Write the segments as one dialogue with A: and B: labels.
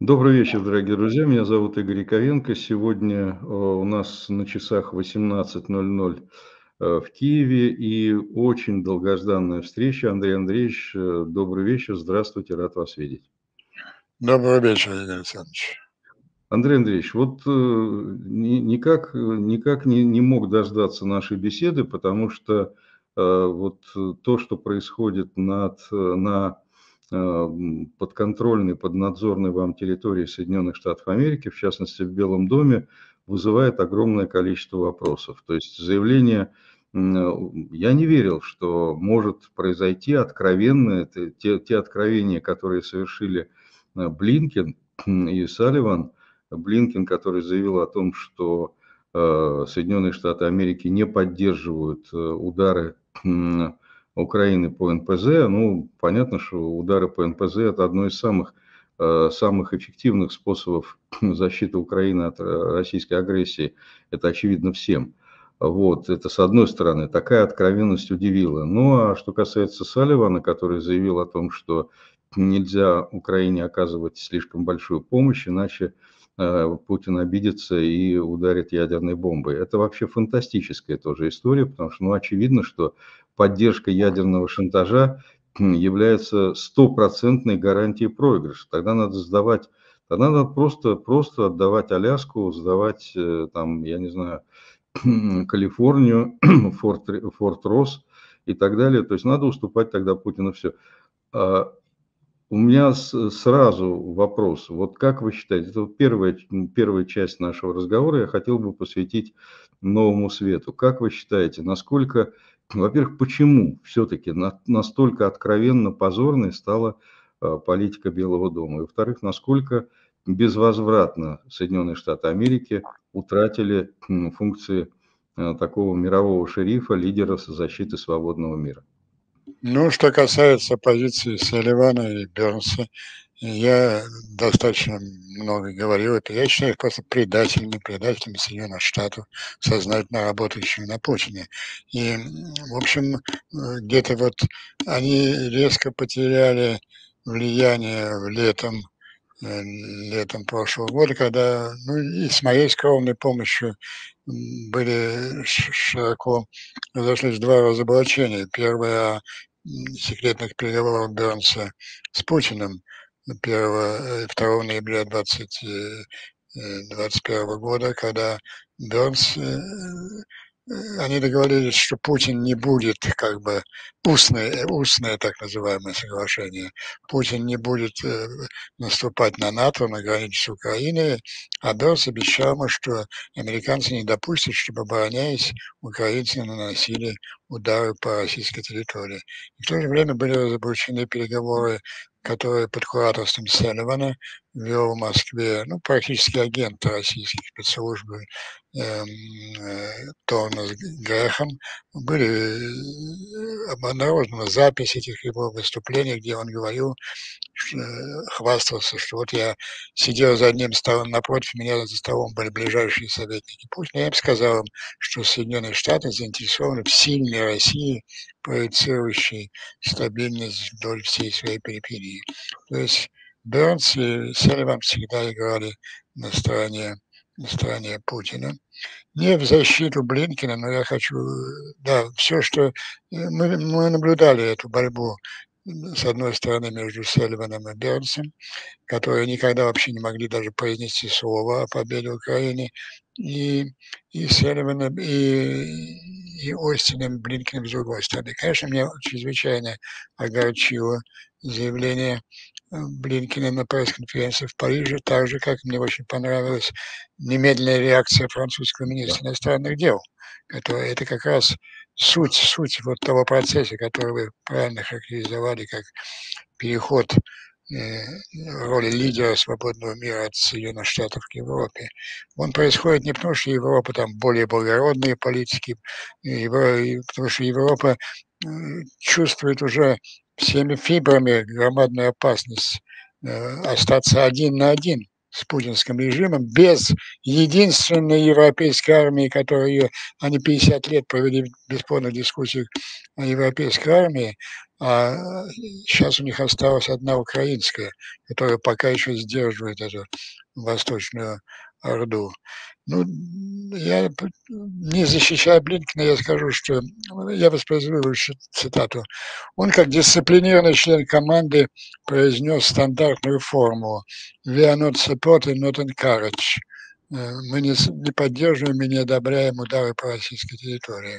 A: Добрый вечер, дорогие друзья. Меня зовут Игорь Яковенко. Сегодня у нас на часах 18:00 в Киеве и очень долгожданная встреча. Андрей Андреевич, добрый вечер. Здравствуйте, рад вас видеть.
B: Добрый вечер, Игорь Александрович.
A: Андрей Андреевич, вот никак не мог дождаться нашей беседы, потому что то, что происходит на подконтрольной, поднадзорной вам территории Соединенных Штатов Америки, в частности в Белом доме, вызывает огромное количество вопросов. То есть я не верил, что может произойти откровенное, те откровения, которые совершили Блинкен и Салливан. Блинкен, который заявил о том, что Соединенные Штаты Америки не поддерживают удары Украины по НПЗ. Ну, понятно, что удары по НПЗ – это одно из самых эффективных способов защиты Украины от российской агрессии. Это очевидно всем. Вот, это с одной стороны, такая откровенность удивила. Ну, а что касается Салливана, который заявил о том, что нельзя Украине оказывать слишком большую помощь, иначе Путин обидится и ударит ядерной бомбой. Это вообще фантастическая тоже история, потому что, ну, очевидно, что поддержка ядерного шантажа является стопроцентной гарантией проигрыша. Тогда надо просто отдавать Аляску, сдавать, там, я не знаю, Калифорнию, Форт Росс и так далее. То есть надо уступать тогда Путину все. У меня сразу вопрос. Вот как вы считаете, это вот первая часть нашего разговора я хотел бы посвятить новому свету. Как вы считаете, насколько, во-первых, почему все-таки настолько откровенно позорной стала политика Белого дома? И, во-вторых, насколько безвозвратно Соединенные Штаты Америки утратили функции такого мирового шерифа, лидера защиты свободного мира?
B: Ну, что касается позиции Салливана и Бернса, я достаточно много говорил это. Я считаю их просто предателями Соединенных Штатов, сознательно работающими на Путине. И, в общем, где-то вот они резко потеряли влияние летом прошлого года, когда, ну, и с моей скромной помощью были широко разошлись два разоблачения. Первое о секретных переговорах Бернса с Путиным 2 ноября 2021 года, когда Бернс они договорились, что Путин не будет, как бы, устное так называемое соглашение, Путин не будет наступать на НАТО, на границе с Украиной, а Бернс обещал ему, что американцы не допустят, чтобы, обороняясь, украинцы наносили удары по российской территории. И в то же время были разоблачены переговоры, которые под кураторством Салливана вел в Москве, ну, практически агент российских спецслужб Томас Грэхэм. Были обнародованы записи этих его выступлений, где он говорил, хвастался, что вот я сидел за одним столом напротив меня, за столом были ближайшие советники Путина. Я им сказал им, что Соединенные Штаты заинтересованы в сильной России, проецирующей стабильность вдоль всей своей периферии. То есть Бернс и Салливан всегда играли на стороне, на стороне Путина. Не в защиту Блинкина, но я хочу, да, все, что мы наблюдали эту борьбу, с одной стороны, между Салливаном и Бернсом, которые никогда вообще не могли даже произнести слово о победе Украины, и, и Салливаном, и Остином Блинкиным с другой стороны. Конечно, меня чрезвычайно огорчило заявление Блинкина на пресс-конференции в Париже, так же, как мне очень понравилась немедленная реакция французского
A: Да.
B: министра иностранных дел, которая это как раз суть вот того процесса, который вы правильно характеризовали как переход роли лидера свободного мира от Соединенных Штатов к Европе. Он происходит не потому, что Европа там более благородные политики, потому что Европа чувствует уже всеми фибрами громадную опасность остаться один на один с путинским режимом, без единственной европейской армии, которую они 50 лет провели в бесспорных дискуссиях о европейской армии, а сейчас у них осталась одна украинская, которая пока еще сдерживает эту Восточную Орду. Ну, я не защищая Блинкена, я скажу, что я воспроизведу цитату. Он, как дисциплинированный член команды, произнес стандартную формулу «We are not supporting, not encourage». Мы не поддерживаем и не одобряем удары по российской территории.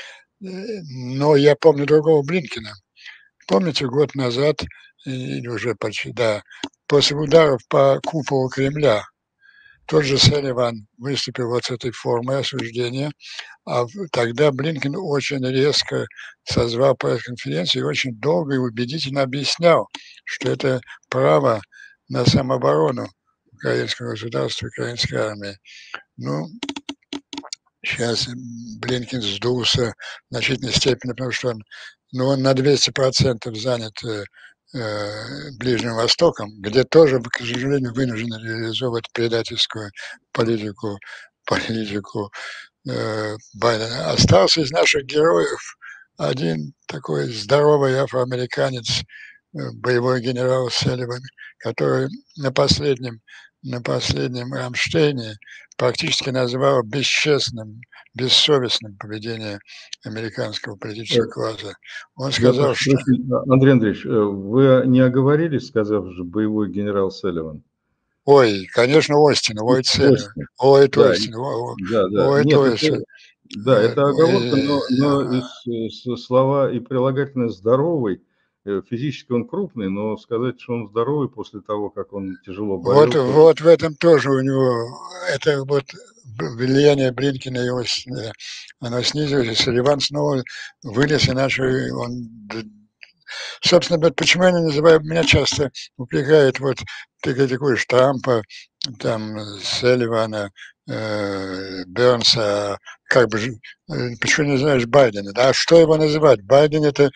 B: Но я помню другого Блинкена. Помните, год назад, или уже почти, да, после ударов по куполу Кремля, тот же Салливан выступил вот с этой формой осуждения, а тогда Блинкен очень резко созвал пресс-конференцию и очень долго и убедительно объяснял, что это право на самооборону украинского государства, украинской армии. Ну, сейчас Блинкен сдулся в значительной степени, потому что он на 200% занят Ближним Востоком, где тоже, к сожалению, вынуждены реализовывать предательскую политику Байдена. Остался из наших героев один такой здоровый афроамериканец, боевой генерал Салливан, который на последнем Рамштейне практически назвал бесчестным, бессовестным поведение американского политического класса. Он сказал, что...
A: Андрей Андреевич, вы не оговорились, сказав же боевой генерал Салливан?
B: Ой, конечно, Остин, Уайт Салливан. Уайт Остин.
A: Уайт Остин. Да, это оговорка, но слова и прилагательное «здоровый», физически он крупный, но сказать, что он здоровый после того, как он тяжело болел...
B: Вот в этом тоже у него, это вот влияние Блинкена и Остина, оно снизилось, и Салливан снова вылез, иначе он... Собственно, почему я не называю, меня часто упрекают, вот ты критикуешь Трампа, там, Салливана, Бернса, как бы, почему не знаешь Байдена, да, а что его называть? Байден это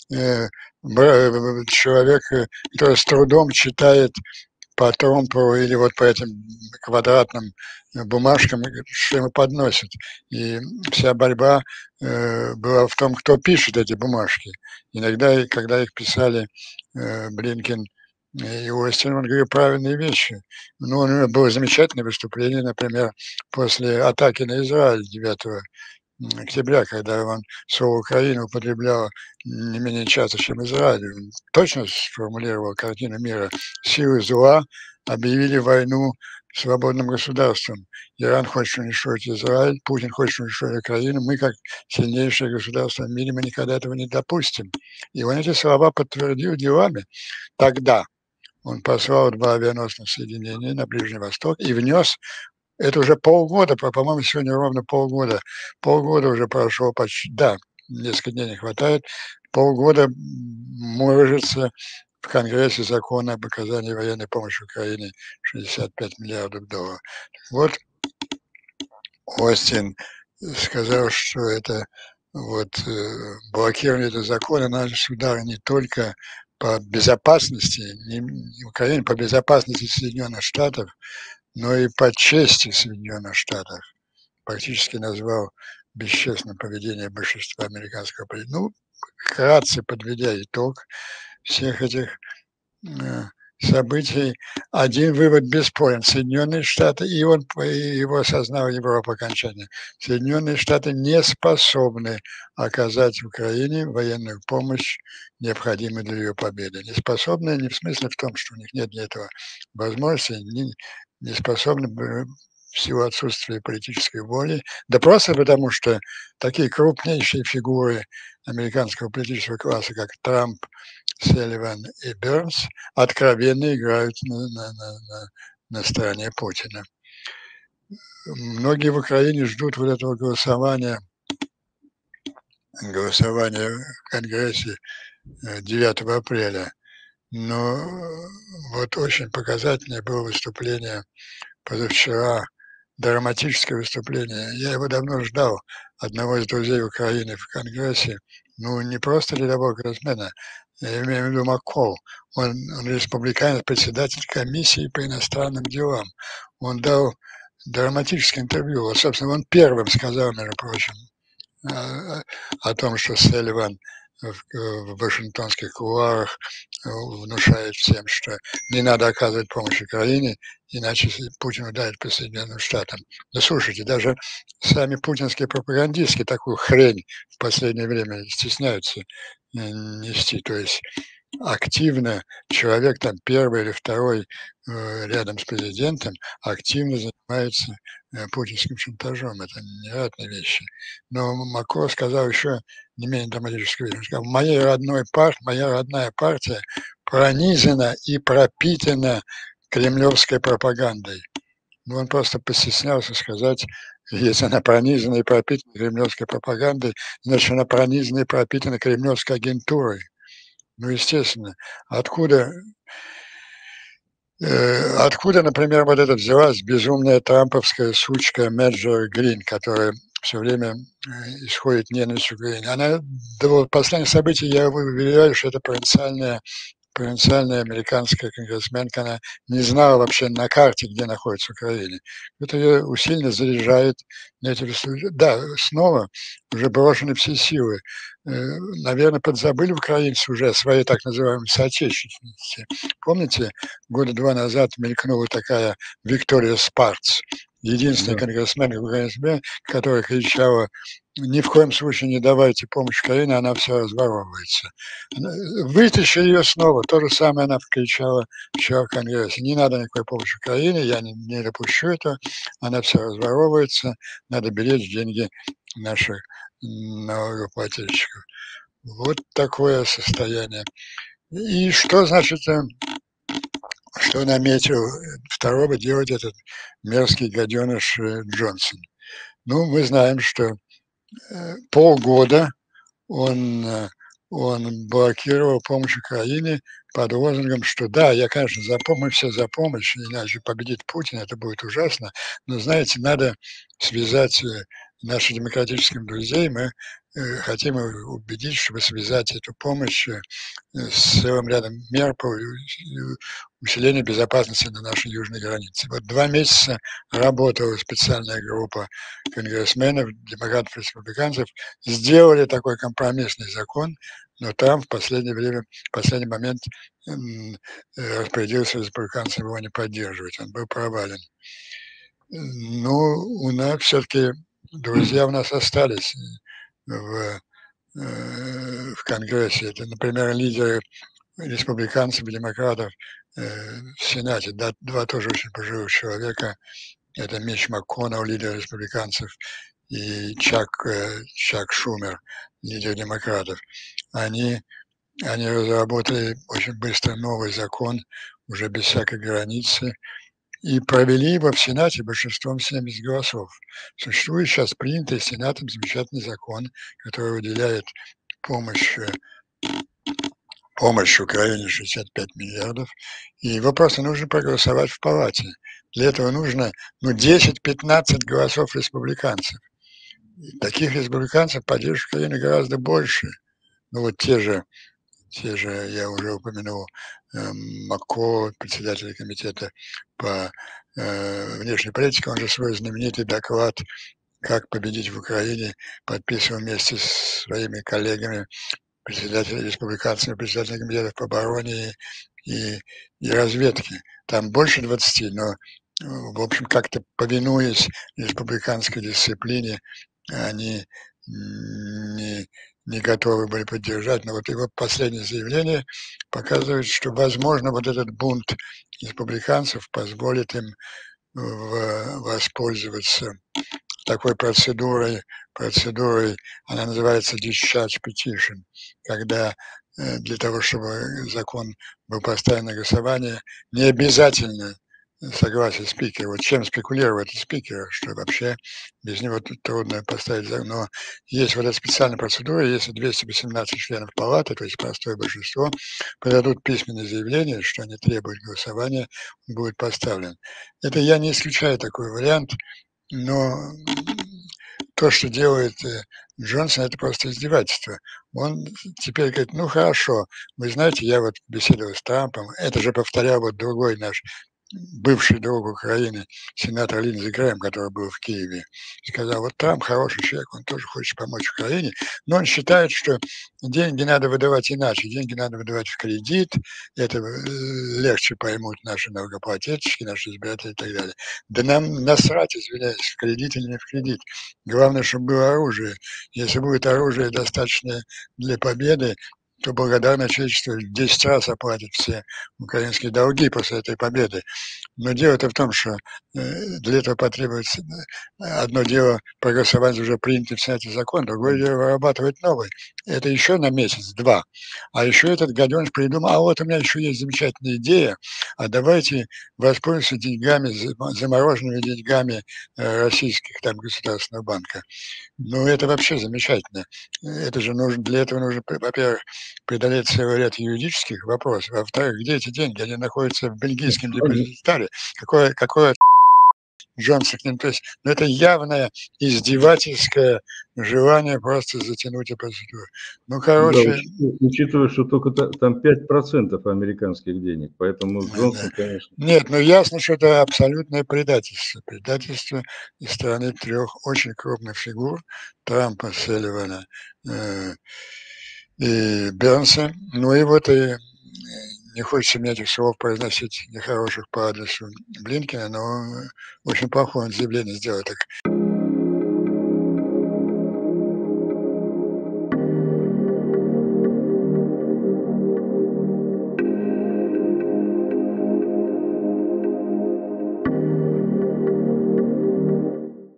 B: человек, который с трудом читает по Трампу или вот по этим квадратным бумажкам, что ему подносят. И вся борьба была в том, кто пишет эти бумажки. Иногда, когда их писали Блинкен и Остин, он говорил правильные вещи. Ну, у него было замечательное выступление, например, после атаки на Израиль 9 октября, когда он слово «Украина» употреблял не менее часто, чем Израиль. Он точно сформулировал картину мира. Силы зла объявили войну свободным государствам. Иран хочет уничтожить Израиль, Путин хочет уничтожить Украину. Мы, как сильнейшее государство в мире, мы никогда этого не допустим. И он эти слова подтвердил делами. Тогда он послал 2 авианосных соединения на Ближний Восток и внес. Это уже полгода, по-моему, сегодня ровно полгода. Полгода уже прошло почти, да, несколько дней не хватает. Полгода морожится в Конгрессе закон об оказании военной помощи Украине 65 миллиардов долларов. Вот Остин сказал, что это вот блокирование этого закона наносит удары не только по безопасности, не Украине, по безопасности Соединенных Штатов, но и по чести Соединенных Штатов. Практически назвал бесчестным поведение большинства американского правительства. Ну, вкратце подведя итог всех этих событий, один вывод бесспорен. Соединенные Штаты, и его осознал Европа окончательно, Соединенные Штаты не способны оказать Украине военную помощь, необходимую для ее победы. Не способны не в смысле в том, что у них нет для этого возможности, не способны в силу отсутствия политической воли, да просто потому, что такие крупнейшие фигуры американского политического класса, как Трамп, Салливан и Бернс, откровенно играют на стороне Путина. Многие в Украине ждут вот этого голосования в Конгрессе 9 апреля. Но вот очень показательное было выступление позавчера, драматическое выступление. Я его давно ждал, одного из друзей Украины в Конгрессе. Ну, не просто рядового конгрессмена, я имею в виду Маккол, он республиканец, председатель комиссии по иностранным делам. Он дал драматическое интервью. Вот, собственно, он первым сказал, между прочим, о том, что Салливан в вашингтонских кулуарах внушает всем, что не надо оказывать помощь Украине, иначе Путин ударит по Соединенным Штатам. Да слушайте, даже сами путинские пропагандистки такую хрень в последнее время стесняются нести. То есть активно человек там первый или второй рядом с президентом активно занимается путинским шантажом. Это невероятные вещи. Но Макро сказал еще не менее драматическую вещь. Он сказал, моя родная партия пронизана и пропитана кремлевской пропагандой. Ну, он просто постеснялся сказать, если она пронизана и пропитана кремлевской пропагандой, значит, она пронизана и пропитана кремлевской агентурой. Ну, естественно. Откуда, например, вот эта взялась безумная трамповская сучка Меджор Грин, которая все время исходит ненависть к Украине. Она до последних событий, я уверяю, что это провинциальная американская конгрессменка, она не знала вообще на карте, где находится Украина. Это ее усиленно заряжает на эти ресурсы. Да, снова уже брошены все силы. Наверное, подзабыли украинцы уже о своей так называемой соотечественности. Помните, года 2 назад мелькнула такая Виктория Спарц, единственный конгрессмен, которая кричала: ни в коем случае не давайте помощь Украине, она все разворовывается. Вытащили ее снова, то же самое она кричала вчера в Конгрессе. Не надо никакой помощи Украине, я не допущу этого, она все разворовывается, надо беречь деньги наших налогоплательщиков. Вот такое состояние. И что значит, что наметил второго делать этот мерзкий гаденыш Джонсон? Ну, мы знаем, что полгода он блокировал помощь Украине под лозунгом, что да, я, конечно, мы все за помощь, иначе победит Путин, это будет ужасно, но, знаете, надо связать наших демократических друзей, мы хотим убедить, чтобы связать эту помощь с целым рядом мер по усилению безопасности на нашей южной границе. Вот 2 месяца работала специальная группа конгрессменов, демократов, республиканцев, сделали такой компромиссный закон, но Трамп в последний момент распорядился республиканцам его не поддерживать, он был провален. Ну, у нас все-таки друзья у нас остались в Конгрессе. Это, например, лидеры республиканцев и демократов в Сенате, два тоже очень пожилых человека. Это Митч МакКоннелл, лидер республиканцев, и Чак Шумер, лидер демократов. Они разработали очень быстро новый закон, уже без всякой границы, и провели его в Сенате большинством 70 голосов. Существует сейчас принятый Сенатом замечательный закон, который выделяет помощь Украине 65 миллиардов, и его просто нужно проголосовать в палате. Для этого нужно 10-15 голосов республиканцев. И таких республиканцев поддерживают Украину гораздо больше. Ну вот те же, я уже упомянул, Макко, председатель комитета по внешней политике, он же свой знаменитый доклад «Как победить в Украине» подписывал вместе с своими коллегами, председателя республиканцами, председателя комитетов по обороне и разведке. Там больше 20, но, в общем, как-то повинуясь республиканской дисциплине, они не готовы были поддержать. Но вот его последнее заявление показывает, что, возможно, вот этот бунт республиканцев позволит им воспользоваться такой процедурой, она называется discharge petition, когда для того, чтобы закон был поставлен на голосование, не обязательно согласие спикера. Вот чем спекулирует спикер, что вообще без него трудно поставить закон. Но есть вот эта специальная процедура, если 218 членов палаты, то есть простое большинство, подадут письменное заявление, что они требуют голосования, он будет поставлен. Это я не исключаю такой вариант, но то, что делает Джонсон, это просто издевательство. Он теперь говорит, ну хорошо, вы знаете, я вот беседовал с Трампом, это же повторял вот другой наш бывший друг Украины, сенатор Линдзи Грэм, который был в Киеве, сказал, вот Трамп хороший человек, он тоже хочет помочь Украине, но он считает, что деньги надо выдавать иначе, деньги надо выдавать в кредит, это легче поймут наши налогоплательщики, наши избиратели и так далее. Да нам насрать, извиняюсь, в кредит или не в кредит. Главное, чтобы было оружие. Если будет оружие достаточное для победы, то благодарное человечество 10 раз оплатит все украинские долги после этой победы. Но дело-то в том, что для этого потребуется одно дело проголосовать уже принятый в Сенате закон, другое дело вырабатывать новый. Это еще на месяц-два. А еще этот гаденыш придумал, а вот у меня еще есть замечательная идея, а давайте воспользуемся деньгами, замороженными деньгами российских там государственного банка. Ну, это вообще замечательно. Это же нужно, для этого нужно, во-первых, преодолеть целый ряд юридических вопросов. А во-вторых, где эти деньги? Они находятся в бельгийском депозитаре. Какое Джонсон к ним? То есть, ну, это явное издевательское желание просто затянуть эту процедуру. Ну,
A: Да,
B: короче,
A: учитывая, что только там 5% американских денег, поэтому
B: да.
A: Джонсон, конечно,
B: Нет, ну ясно, что это абсолютное предательство. Предательство из стороны трех очень крупных фигур Трампа, Селливана, и Бернса. Ну и вот и не хочется мне этих слов произносить нехороших по адресу Блинкина, но очень плохое он заявление сделал. Так